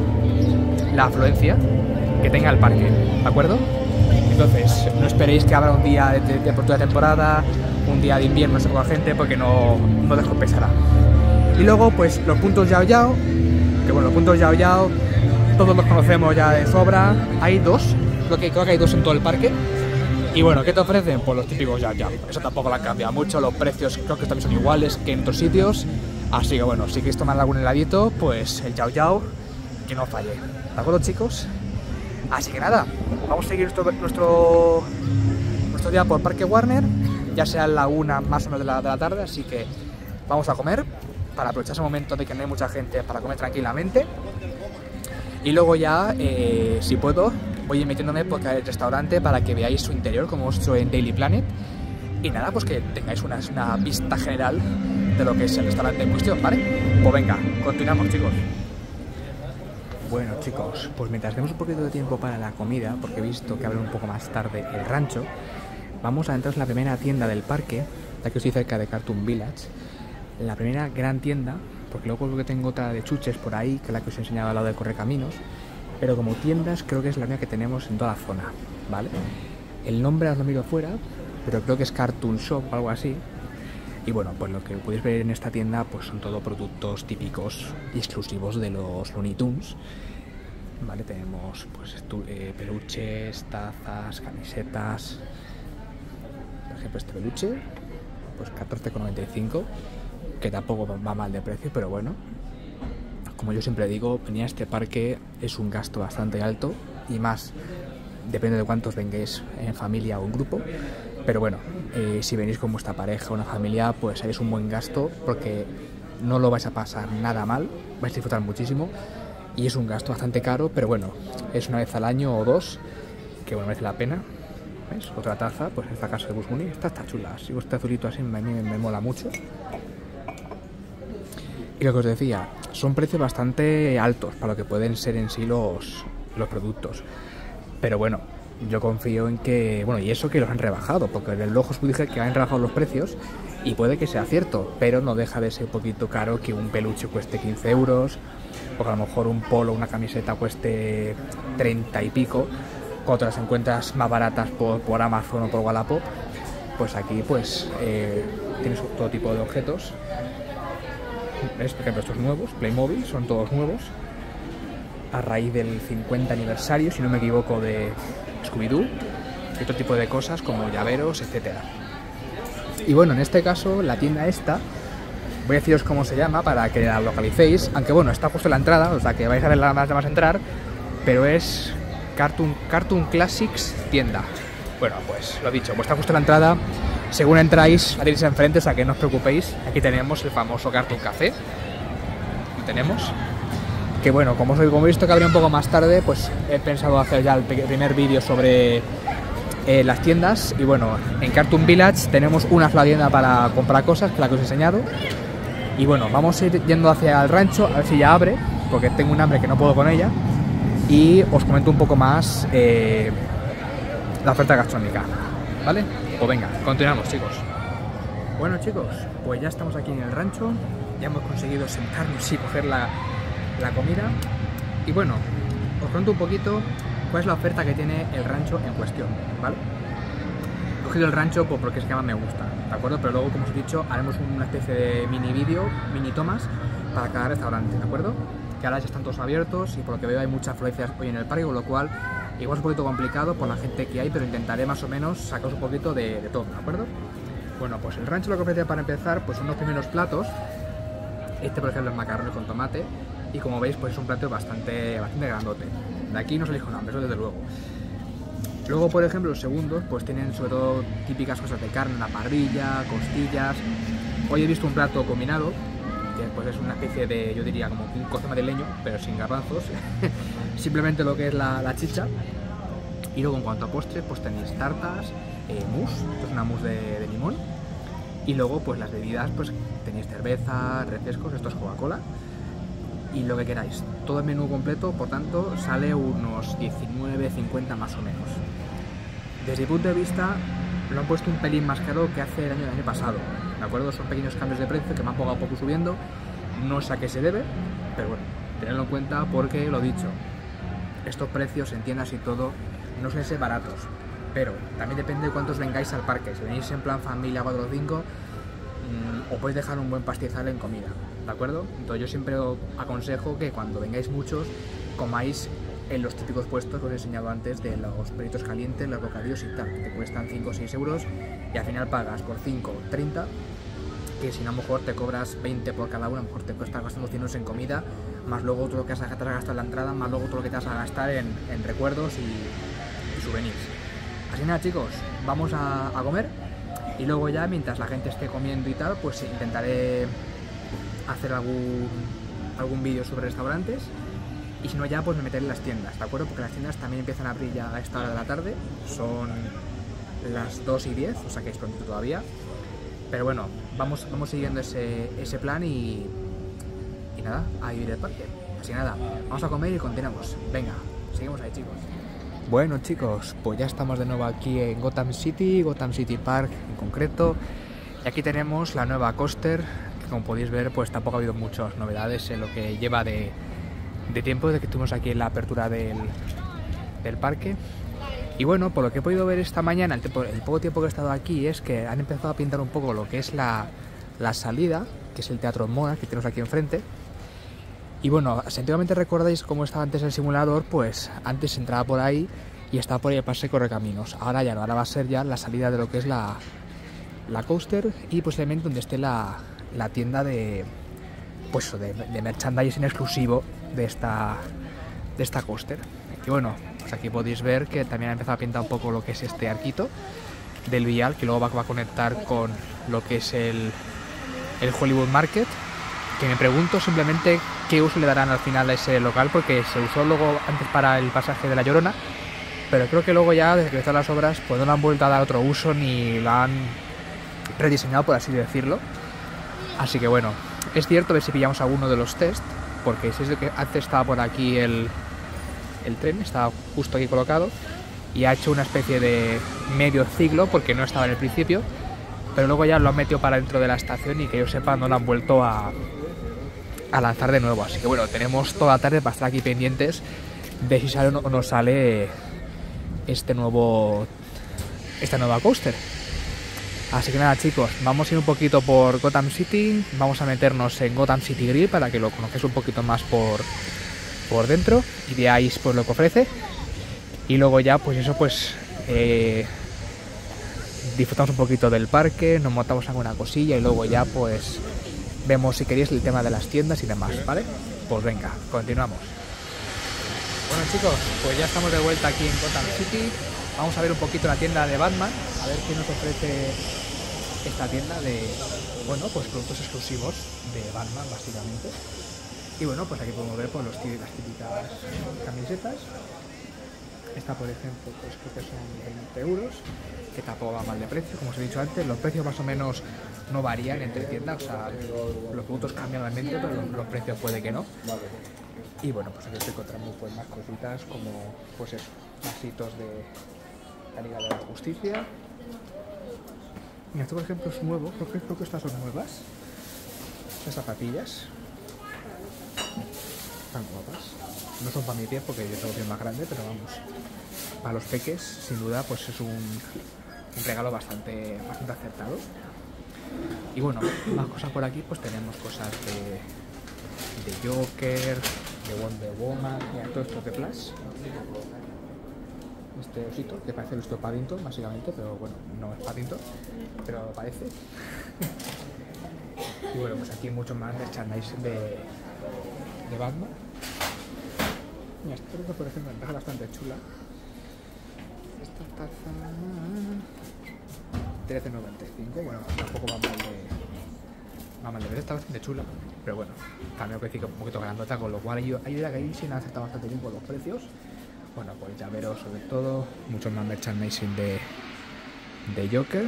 la afluencia que tenga el parque, ¿de acuerdo? Entonces, no esperéis que abra un día de, de, de apertura de temporada, un día de invierno, se poca gente, porque no, no les compensará. Y luego, pues los puntos Yao Yao, que bueno, los puntos Yao Yao, todos los conocemos ya de sobra. Hay dos, creo que, creo que hay dos en todo el parque. Y bueno, ¿qué te ofrecen? Pues los típicos Yao Yao. Eso tampoco lo han cambiado mucho, los precios creo que también son iguales que en otros sitios. Así que bueno, si queréis tomar algún heladito, pues el Yao Yao, que no falle. ¿De acuerdo, chicos? Así que nada, vamos a seguir nuestro, nuestro, nuestro día por Parque Warner, ya sea la una más o menos de la, de la tarde, así que vamos a comer para aprovechar ese momento de que no hay mucha gente para comer tranquilamente. Y luego ya, eh, si puedo, voy a ir metiéndome porque hay el restaurante para que veáis su interior, como os he hecho en Daily Planet. Y nada, pues que tengáis una, una vista general de lo que es el restaurante en cuestión, ¿vale? Pues venga, continuamos, chicos. Bueno, chicos, pues mientras tenemos un poquito de tiempo para la comida, porque he visto que abre un poco más tarde el rancho, vamos a entrar en la primera tienda del parque, ya que estoy cerca de Cartoon Village, la primera gran tienda, porque luego creo que tengo otra de chuches por ahí, que es la que os he enseñado al lado de Correcaminos, pero como tiendas creo que es la única que tenemos en toda la zona, ¿vale? El nombre os lo miro fuera, pero creo que es Cartoon Shop o algo así. Y bueno, pues lo que podéis ver en esta tienda pues son todo productos típicos y exclusivos de los Looney Tunes. Vale, tenemos pues eh, peluches, tazas, camisetas. Por ejemplo, este peluche, pues catorce con noventa y cinco, que tampoco va mal de precio, pero bueno. Como yo siempre digo, venir a este parque es un gasto bastante alto y más, depende de cuántos vengáis en familia o en grupo. Pero bueno, eh, si venís con vuestra pareja o una familia, pues es un buen gasto porque no lo vais a pasar nada mal, vais a disfrutar muchísimo y es un gasto bastante caro, pero bueno, es una vez al año o dos que bueno, merece la pena. ¿Veis? Otra taza, pues en esta casa de Bugs Bunny, esta está chula, si este azulito así me, me, me mola mucho. Y lo que os decía, son precios bastante altos para lo que pueden ser en sí los, los productos, pero bueno, yo confío en que, bueno, y eso que los han rebajado, porque en el reloj os dije que han rebajado los precios y puede que sea cierto, pero no deja de ser un poquito caro que un peluche cueste quince euros, o que a lo mejor un polo, una camiseta cueste treinta y pico, cuando las encuentras más baratas por, por Amazon o por Wallapop. Pues aquí pues eh, tienes todo tipo de objetos. ¿Ves? Por ejemplo, estos nuevos, Playmobil, son todos nuevos, a raíz del cincuenta aniversario, si no me equivoco, de Scooby-Doo y otro tipo de cosas como llaveros, etcétera. Y bueno, en este caso la tienda esta, voy a deciros cómo se llama para que la localicéis, aunque bueno, está justo en la entrada, o sea que vais a ver nada más de más entrar, pero es Cartoon, Cartoon Classics tienda. Bueno, pues lo dicho, pues está justo en la entrada, según entráis la tenéis enfrente, o sea que no os preocupéis, aquí tenemos el famoso Cartoon Café, lo tenemos. Que bueno, como, soy, como he visto que abre un poco más tarde, pues he pensado hacer ya el primer vídeo sobre eh, las tiendas. Y bueno, en Cartoon Village tenemos una sola tienda para comprar cosas, que es la que os he enseñado. Y bueno, vamos a ir yendo hacia el rancho, a ver si ya abre, porque tengo un hambre que no puedo con ella. Y os comento un poco más eh, la oferta gastronómica, ¿vale? Pues venga, continuamos, chicos. Bueno, chicos, pues ya estamos aquí en el rancho, ya hemos conseguido sentarnos y coger la... la comida. Y bueno, os cuento un poquito cuál es la oferta que tiene el rancho en cuestión, ¿vale? He cogido el rancho pues, porque es que más me gusta, ¿de acuerdo? Pero luego, como os he dicho, haremos una especie de mini vídeo, mini tomas para cada restaurante, ¿de acuerdo? Que ahora ya están todos abiertos y por lo que veo hay mucha afluencia hoy en el parque, con lo cual igual es un poquito complicado por la gente que hay, pero intentaré más o menos sacaros un poquito de, de todo, ¿de acuerdo? Bueno, pues el rancho lo que ofrece para empezar pues son los primeros platos, Este, por ejemplo, es macarrones con tomate y como veis, pues es un plato bastante, bastante grandote. De aquí no se elige un hambre, eso desde luego. Luego, por ejemplo, los segundos, pues tienen sobre todo típicas cosas de carne, la parrilla, costillas. Hoy he visto un plato combinado, que pues es una especie de, yo diría, como un cocido madrileño, pero sin garbanzos. Simplemente lo que es la, la chicha. Y luego, en cuanto a postres, pues tenéis tartas, eh, mousse, que es una mousse de, de limón. Y luego, pues las bebidas, pues tenéis cerveza, refrescos, esto es Coca-Cola. Y lo que queráis. Todo el menú completo, por tanto, sale unos diecinueve cincuenta más o menos. Desde mi punto de vista, lo han puesto un pelín más caro que hace el año, el año pasado. ¿De acuerdo? Son pequeños cambios de precio que van poco a poco subiendo. No sé a qué se debe, pero bueno, tenedlo en cuenta porque, lo dicho, estos precios, en tiendas y todo, no suelen ser baratos. Pero también depende de cuántos vengáis al parque. Si venís en plan familia cuatro o cinco, mmm, os podéis dejar un buen pastizal en comida. ¿De acuerdo? Entonces yo siempre os aconsejo que cuando vengáis muchos, comáis en los típicos puestos que os he enseñado antes de los perritos calientes, los bocadillos y tal, que te cuestan cinco o seis euros y al final pagas por cinco, treinta, que si no a lo mejor te cobras veinte por cada uno, a lo mejor te estás gastando cien euros en comida, más luego todo lo que has, te has gastado en la entrada, más luego todo lo que te vas a gastar en, en recuerdos y, y souvenirs. Así nada, chicos, vamos a, a comer y luego ya mientras la gente esté comiendo y tal, pues intentaré hacer algún, algún vídeo sobre restaurantes. Y si no ya, pues me meteré en las tiendas, ¿de acuerdo? Porque las tiendas también empiezan a abrir ya a esta hora de la tarde. Son las dos y diez, o sea que es prontito todavía. Pero bueno, vamos, vamos siguiendo ese, ese plan y, y nada, a vivir el parque. Así que nada, vamos a comer y continuamos. Venga, seguimos ahí, chicos. Bueno, chicos, pues ya estamos de nuevo aquí en Gotham City, Gotham City Park en concreto. Y aquí tenemos la nueva coaster, que como podéis ver, pues tampoco ha habido muchas novedades en lo que lleva de... de tiempo desde que estuvimos aquí en la apertura del, del parque. Y bueno, por lo que he podido ver esta mañana, el, tiempo, el poco tiempo que he estado aquí, es que han empezado a pintar un poco lo que es la, la salida, que es el Teatro Mona, que tenemos aquí enfrente. Y bueno, si antiguamente recordáis cómo estaba antes el simulador, pues antes entraba por ahí y estaba por ahí el pase Correcaminos. Ahora ya no, ahora va a ser ya la salida de lo que es la, la coaster y posiblemente donde esté la, la tienda de, pues, de, de merchandising exclusivo de esta, de esta coaster. Y bueno, pues aquí podéis ver que también ha empezado a pintar un poco lo que es este arquito del vial, que luego va, va a conectar con lo que es el, el Hollywood Market, que me pregunto simplemente qué uso le darán al final a ese local, porque se usó luego antes para el pasaje de la Llorona, pero creo que luego ya desde que están las obras pues no le han vuelto a dar otro uso ni lo han rediseñado, por así decirlo. Así que bueno, es cierto, a ver si pillamos alguno de los test, porque si es de que antes estaba por aquí el, el tren, estaba justo aquí colocado y ha hecho una especie de medio ciclo porque no estaba en el principio, pero luego ya lo han metido para dentro de la estación y que yo sepa no lo han vuelto a, a lanzar de nuevo. Así que bueno, tenemos toda la tarde para estar aquí pendientes de si sale o no, o no sale este nuevo, esta nueva coaster. Así que nada, chicos, vamos a ir un poquito por Gotham City, vamos a meternos en Gotham City Grill para que lo conozcáis un poquito más por, por dentro y veáis pues lo que ofrece. Y luego ya, pues eso, pues eh, disfrutamos un poquito del parque, nos montamos alguna cosilla y luego ya pues vemos si queréis el tema de las tiendas y demás, ¿vale? Pues venga, continuamos. Bueno, chicos, pues ya estamos de vuelta aquí en Gotham City. Vamos a ver un poquito la tienda de Batman, a ver qué nos ofrece esta tienda de, bueno, pues productos exclusivos de Batman, básicamente. Y bueno, pues aquí podemos ver pues, los, las típicas camisetas. Esta, por ejemplo, pues creo que son veinte euros, que tampoco va mal de precio. Como os he dicho antes, los precios más o menos no varían entre tiendas, o sea, los productos cambian realmente, pero los, los precios puede que no. Y bueno, pues aquí encontramos pues más cositas como, pues eso, vasitos de la Liga de la Justicia. Mira, esto por ejemplo es nuevo, creo que, creo que estas son nuevas. Estas zapatillas. Están guapas. No son para mi pie porque yo tengo piel más grande, pero vamos. Para los peques, sin duda, pues es un, un regalo bastante, bastante acertado. Y bueno, más cosas por aquí, pues tenemos cosas de, de Joker, de Wonder Woman, y todo esto de Flash. Este osito, que parece nuestro Paddington, básicamente, pero bueno, no es Paddington, pero lo parece. Y bueno, pues aquí mucho más merchandising de, de Batman. Mira, esta taza, por ejemplo, me parece bastante chula. Esta taza... trece noventa y cinco, bueno, tampoco va mal de... va mal de ver, está bastante chula. Pero bueno, también que decir que un poquito grandota, con lo cual ayuda a que ahí sí han acertado bastante bien con los precios. Bueno, pues llaveros sobre todo, mucho más merchandising de, de Joker.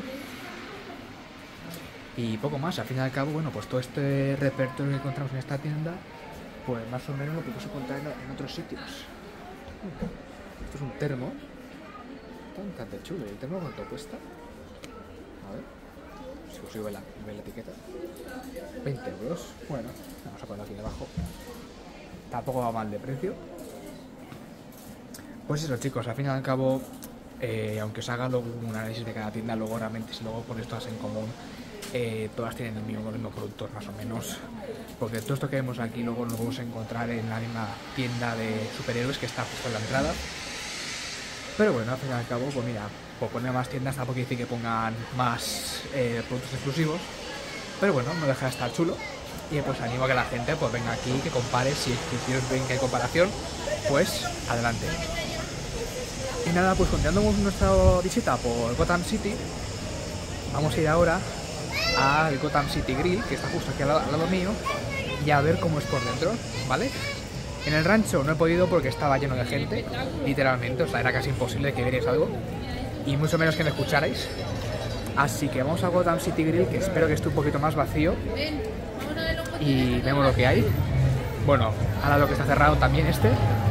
Y poco más, al fin y al cabo, bueno, pues todo este repertorio que encontramos en esta tienda, pues más o menos lo podemos encontrar en, en otros sitios. Esto es un termo, está bastante chulo. ¿El termo cuánto cuesta? A ver, si os sube la, la etiqueta. veinte euros, bueno, vamos a ponerlo aquí debajo. Tampoco va mal de precio. Pues eso, chicos, al fin y al cabo, eh, aunque os haga luego un análisis de cada tienda, luego realmente si luego pones todas en común, eh, todas tienen el mismo, los mismos productos más o menos, porque todo esto que vemos aquí luego lo vamos a encontrar en la misma tienda de superhéroes que está justo en la entrada. Pero bueno, al fin y al cabo, pues mira, por poner más tiendas tampoco quiere decir que pongan más eh, productos exclusivos, pero bueno, no deja de estar chulo. Y pues animo a que la gente pues venga aquí, que compare, si, si ellos ven que hay comparación, pues adelante. Y nada, pues continuando nuestra visita por Gotham City, vamos a ir ahora al Gotham City Grill, que está justo aquí al lado, al lado mío, y a ver cómo es por dentro, ¿vale? En el rancho no he podido porque estaba lleno de gente, literalmente, o sea, era casi imposible que vierais algo, y mucho menos que me escucharais. Así que vamos a Gotham City Grill, que espero que esté un poquito más vacío, y vemos lo que hay. Bueno, ahora lo que está cerrado también este,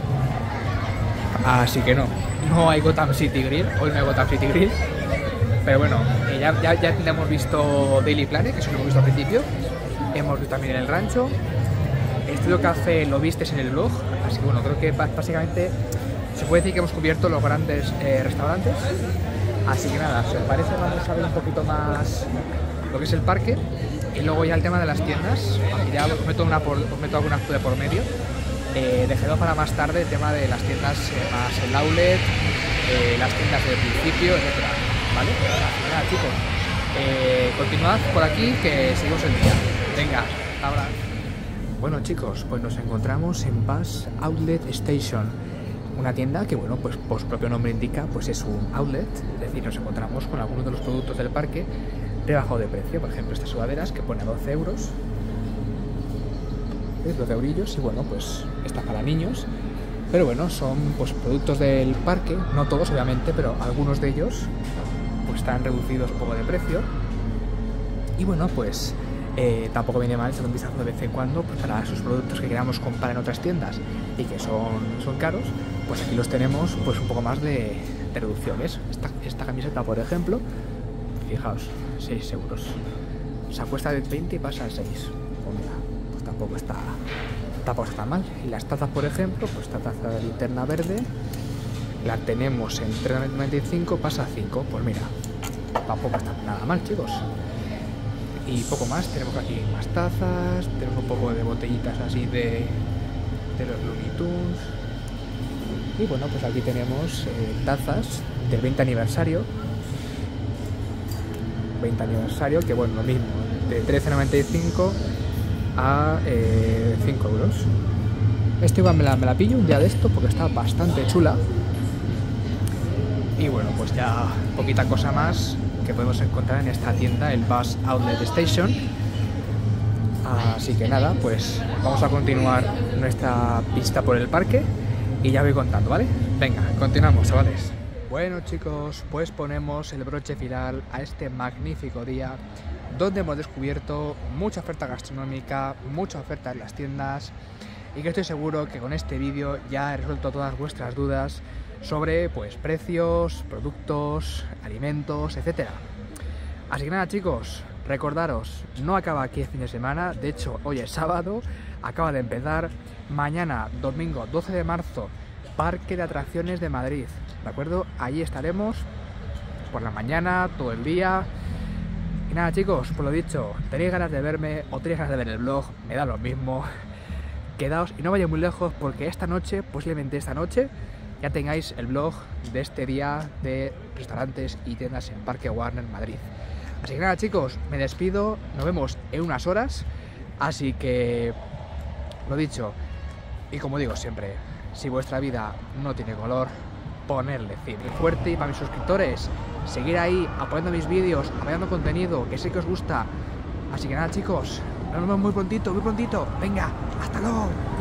así que no, no hay Gotham City Grill, hoy no hay Gotham City Grill. Pero bueno, eh, ya, ya, ya hemos visto Daily Planet, que eso lo hemos visto al principio. Hemos visto también el rancho. Estudio Café lo vistes en el blog. Así que bueno, creo que básicamente se puede decir que hemos cubierto los grandes eh, restaurantes. Así que nada, si os parece vamos a ver un poquito más lo que es el parque. Y luego ya el tema de las tiendas. Ya os meto, una por, os meto algunas de por medio. Eh, dejélo para más tarde el tema de las tiendas, eh, más el outlet, eh, las tiendas del principio, etcétera. ¿Vale? Nada, chicos, eh, continuad por aquí que seguimos el día. Venga, hasta ahora. Bueno, chicos, pues nos encontramos en Bass Outlet Station, una tienda que, bueno, pues por su propio nombre indica, pues es un outlet, es decir, nos encontramos con algunos de los productos del parque rebajado de precio. Por ejemplo, estas sudaderas que pone doce euros, ¿ves? doce eurillos, y bueno, pues estas para niños. Pero bueno, son pues productos del parque, no todos obviamente, pero algunos de ellos pues están reducidos un poco de precio. Y bueno, pues eh, tampoco viene mal echar un vistazo de vez en cuando pues, para esos productos que queramos comprar en otras tiendas y que son, son caros, pues aquí los tenemos pues un poco más de, de reducciones. Esta, esta camiseta, por ejemplo, fijaos, seis euros. Se cuesta de veinte y pasa a seis. Pues mira, pues tampoco está... tampoco está mal. Y las tazas, por ejemplo, pues esta taza de linterna verde la tenemos en tres noventa y cinco, pasa a cinco. Pues mira, tampoco está nada mal, chicos. Y poco más, tenemos aquí más tazas, tenemos un poco de botellitas así de, de los Looney Tunes. Y bueno, pues aquí tenemos eh, tazas del veinte aniversario. veinte aniversario, que bueno, lo mismo, de trece noventa y cinco a eh, cinco euros. Esta igual me la, me la pillo un día de esto porque está bastante chula. Y bueno, pues ya poquita cosa más que podemos encontrar en esta tienda, el Bass Outlet Station. Así que nada, pues vamos a continuar nuestra pista por el parque y ya voy contando, ¿vale? Venga, continuamos, chavales. Bueno, chicos, pues ponemos el broche final a este magnífico día donde hemos descubierto mucha oferta gastronómica, mucha oferta en las tiendas, y que estoy seguro que con este vídeo ya he resuelto todas vuestras dudas sobre pues precios, productos, alimentos, etcétera. Así que nada, chicos, recordaros, no acaba aquí el fin de semana, de hecho hoy es sábado, acaba de empezar. Mañana, domingo doce de marzo, Parque de Atracciones de Madrid, ¿de acuerdo? Allí estaremos por la mañana, todo el día. Y nada, chicos, por lo dicho, tenéis ganas de verme o tenéis ganas de ver el vlog, me da lo mismo. Quedaos y no vayáis muy lejos porque esta noche, posiblemente esta noche, ya tengáis el vlog de este día de restaurantes y tiendas en Parque Warner Madrid. Así que nada, chicos, me despido, nos vemos en unas horas, así que, lo dicho, y como digo siempre, si vuestra vida no tiene color, ponerle cine fuerte. Y para mis suscriptores, seguir ahí apoyando mis vídeos, apoyando contenido, que sé que os gusta. Así que nada, chicos, nos vemos muy prontito, muy prontito. Venga, hasta luego.